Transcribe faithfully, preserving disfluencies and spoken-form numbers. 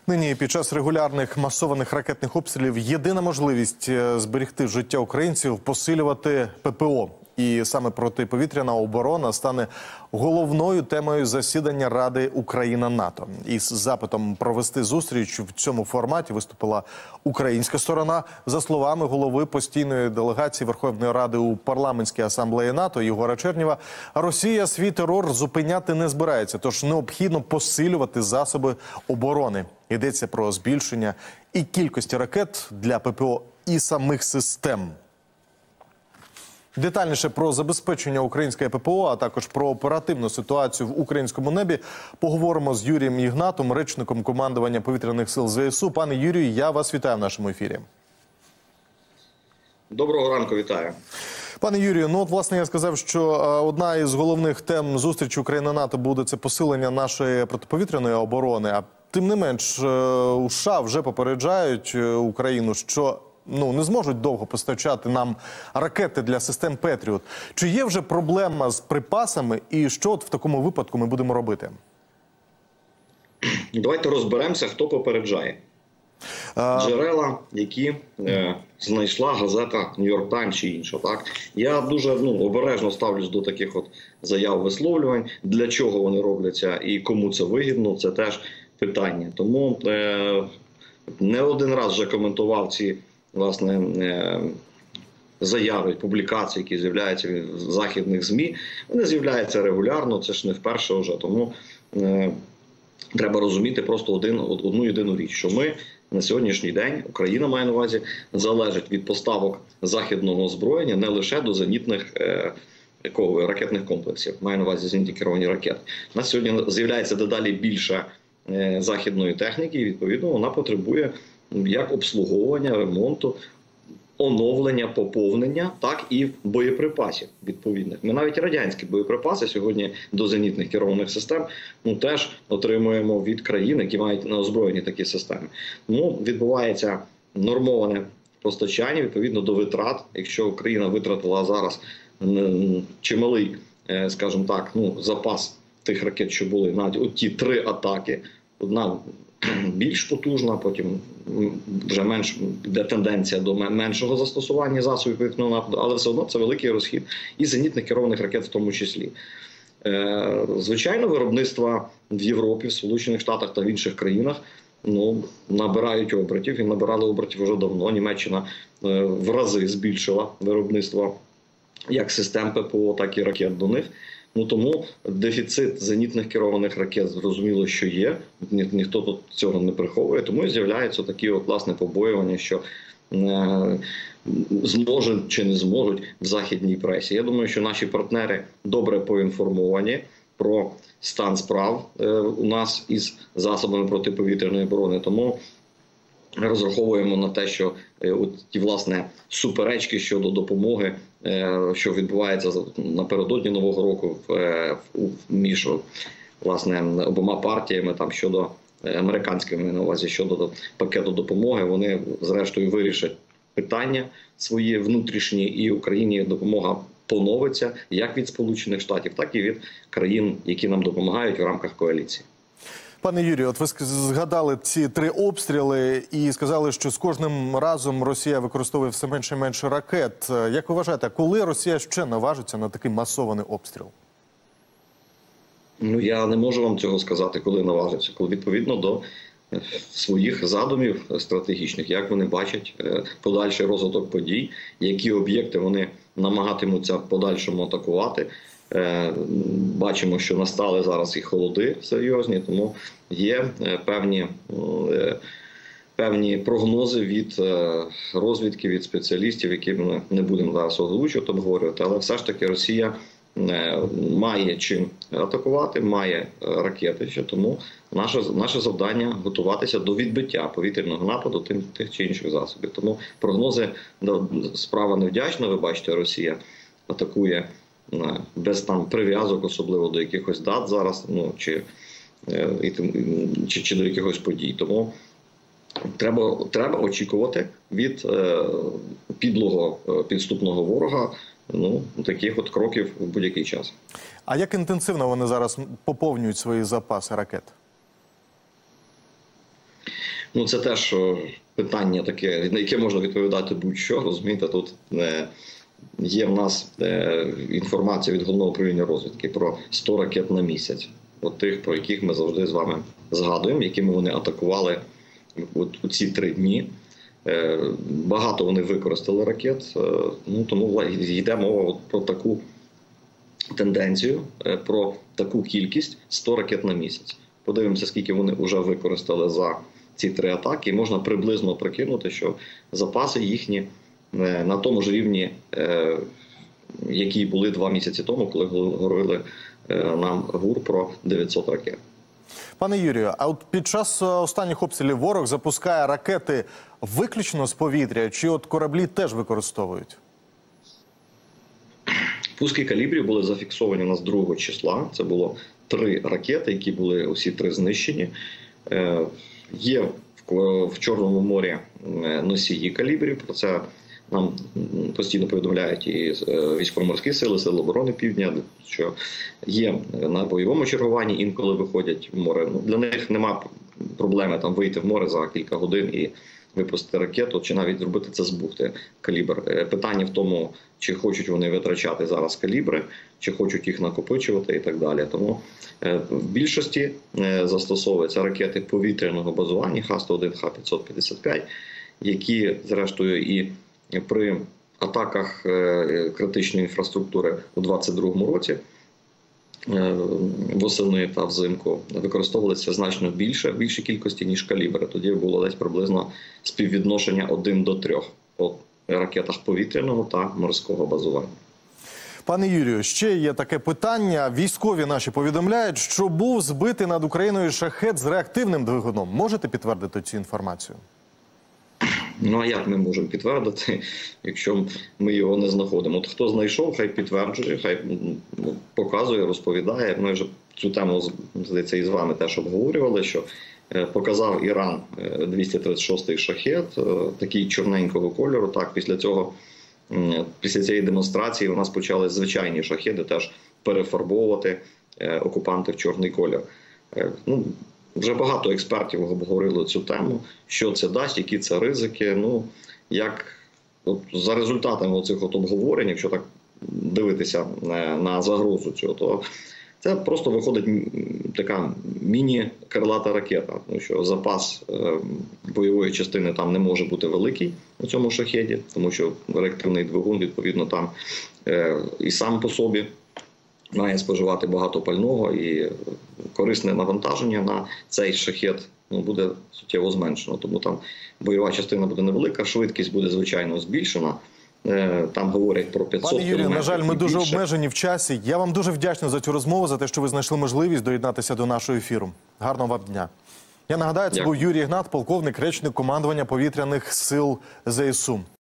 Нині під час регулярних масованих ракетних обстрілів єдина можливість зберегти життя українців – посилювати ППО. І саме протиповітряна оборона стане головною темою засідання Ради Україна-НАТО. Із запитом провести зустріч в цьому форматі виступила українська сторона. За словами голови постійної делегації Верховної Ради у парламентській асамблеї НАТО Єгора Чернєва, Росія свій терор зупиняти не збирається, тож необхідно посилювати засоби оборони. Йдеться про збільшення і кількості ракет для ППО, і самих систем. Детальніше про забезпечення української ППО, а також про оперативну ситуацію в українському небі поговоримо з Юрієм Ігнатом, речником командування повітряних сил ЗСУ. Пане Юрію, я вас вітаю в нашому ефірі. Доброго ранку, вітаю. Пане Юрію, ну от, власне, я сказав, що одна із головних тем зустрічі Україна-НАТО буде це посилення нашої протиповітряної оборони. А тим не менш, у США вже попереджають Україну, що ну, не зможуть довго постачати нам ракети для систем Петріот. Чи є вже проблема з припасами і що от в такому випадку ми будемо робити? Давайте розберемося, хто попереджає. Джерела, які е, знайшла газета «Нью-Йорк Таймс» чи інша. Так? Я дуже ну, обережно ставлюсь до таких от заяв, висловлювань. Для чого вони робляться і кому це вигідно, це теж питання. Тому е, не один раз вже коментував ці власне, е, заяви, публікації, які з'являються в західних ЗМІ. Вони з'являються регулярно, це ж не вперше вже. Тому е, треба розуміти просто один, одну єдину річ, що ми на сьогоднішній день, Україна має на увазі, залежить від поставок західного озброєння не лише до зенітних е, ракетних комплексів, має на увазі зенітні керовані ракети. У нас сьогодні з'являється дедалі більше е, західної техніки, і відповідно вона потребує як обслуговування, ремонту, оновлення, поповнення, так і боєприпасів відповідних. Ми навіть радянські боєприпаси сьогодні до зенітних керованих систем ну, теж отримуємо від країн, які мають на озброєнні такі системи. Тому відбувається нормоване постачання відповідно до витрат. Якщо Україна витратила зараз чималий, скажімо так, ну, запас тих ракет, що були, навіть от ті три атаки, одна більш потужна, потім вже менш йде тенденція до меншого застосування засобів повітряного нападу, але все одно це великий розхід і зенітних керованих ракет в тому числі. Звичайно, виробництва в Європі, в Сполучених Штатах та в інших країнах ну, набирають обертів, і набирали обертів вже давно. Німеччина в рази збільшила виробництво як систем ППО, так і ракет до них. Ну тому дефіцит зенітних керованих ракет зрозуміло, що є. Ні, ніхто тут цього не приховує. Тому і з'являються такі от, власне, побоювання, що е, зможуть чи не зможуть в західній пресі. Я думаю, що наші партнери добре поінформовані про стан справ е, у нас із засобами протиповітряної оборони. Тому розраховуємо на те, що е, от ті, власне, суперечки щодо допомоги, е, що відбувається напередодні Нового року в, е, в, між власне, обома партіями там, щодо американськими на увазі щодо пакету допомоги, вони зрештою вирішать питання свої внутрішні, і Україні допомога поновиться як від Сполучених Штатів, так і від країн, які нам допомагають в рамках коаліції. Пане Юрію, от ви згадали ці три обстріли і сказали, що з кожним разом Росія використовує все менше і менше ракет. Як ви вважаєте, коли Росія ще наважиться на такий масований обстріл? Ну, я не можу вам цього сказати, коли наважиться. Коли відповідно до своїх задумів стратегічних, як вони бачать подальший розвиток подій, які об'єкти вони намагатимуться подальшому атакувати. Бачимо, що настали зараз і холоди серйозні, тому є певні, певні прогнози від розвідки, від спеціалістів, які ми не будемо зараз озвучувати, обговорювати, але все ж таки Росія має чим атакувати, має ракети, що тому наше, наше завдання готуватися до відбиття повітряного нападу тим, тих чи інших засобів. Тому прогнози, справа невдячна, ви бачите, Росія атакує без там прив'язок, особливо до якихось дат зараз, ну, чи, чи, чи до якихось подій. Тому треба, треба очікувати від е, підлого підступного ворога ну, таких от кроків в будь-який час. А як інтенсивно вони зараз поповнюють свої запаси ракет? Ну, це теж е, питання таке, на яке можна відповідати будь-що. Розумієте, тут е, є в нас е, інформація від Головного управління розвідки про сто ракет на місяць. От тих, про яких ми завжди з вами згадуємо, якими вони атакували от, у ці три дні. Е, багато вони використали ракет, е, ну, тому йде мова от про таку тенденцію, е, про таку кількість сто ракет на місяць. Подивимося, скільки вони вже використали за ці три атаки, і можна приблизно прикинути, що запаси їхні на тому ж рівні, які були два місяці тому, коли говорили нам ГУР про дев'ятсот ракет. Пане Юрію, а от під час останніх обстрілів ворог запускає ракети виключно з повітря, чи от кораблі теж використовують? Пуски калібрів були зафіксовані у нас другого числа. Це було три ракети, які були усі три знищені. Є в Чорному морі носії калібрів, про це нам постійно повідомляють і військово-морські сили, Сили оборони Півдня, що є на бойовому чергуванні, інколи виходять в море. Ну, для них нема проблеми там вийти в море за кілька годин і випустити ракету, чи навіть зробити це з бухти калібр. Питання в тому, чи хочуть вони витрачати зараз калібри, чи хочуть їх накопичувати і так далі. Тому в більшості застосовуються ракети повітряного базування Х сто один, Х п'ятсот п'ятдесят п'ять, які, зрештою, і при атаках критичної інфраструктури у двадцять другому році восени та взимку використовувалися значно більше, в більшій кількості, ніж калібри. Тоді було десь приблизно співвідношення один до трьох по ракетах повітряного та морського базування. Пане Юрію, ще є таке питання. Військові наші повідомляють, що був збитий над Україною шахет з реактивним двигуном. Можете підтвердити цю інформацію? Ну, а як ми можемо підтвердити, якщо ми його не знаходимо? От хто знайшов, хай підтверджує, хай показує, розповідає. Ми вже цю тему, здається, і з вами теж обговорювали, що показав Іран двісті тридцять шостий шахет, такий чорненького кольору. Так, після цього, після цієї демонстрації у нас почали звичайні шахеди теж перефарбовувати окупанти в чорний колір. Ну, вже багато експертів обговорили цю тему, що це дасть, які це ризики. Ну, як от, за результатами оцих от обговорень, якщо так дивитися на загрозу цього, то це просто виходить така міні-крилата ракета, тому що запас е, бойової частини там не може бути великий у цьому шахеді, тому що реактивний двигун, відповідно, там е, і сам по собі має споживати багато пального, і корисне навантаження на цей шахет ну, буде суттєво зменшено. Тому там бойова частина буде невелика, швидкість буде, звичайно, збільшена. Там говорять про п'ятсот кілометрів. Пане Юрію, на жаль, ми дуже обмежені в часі. Я вам дуже вдячний за цю розмову, за те, що ви знайшли можливість доєднатися до нашого ефіру. Гарного вам дня. Я нагадаю, це Дякую. був Юрій Ігнат, полковник, речник командування повітряних сил ЗСУ.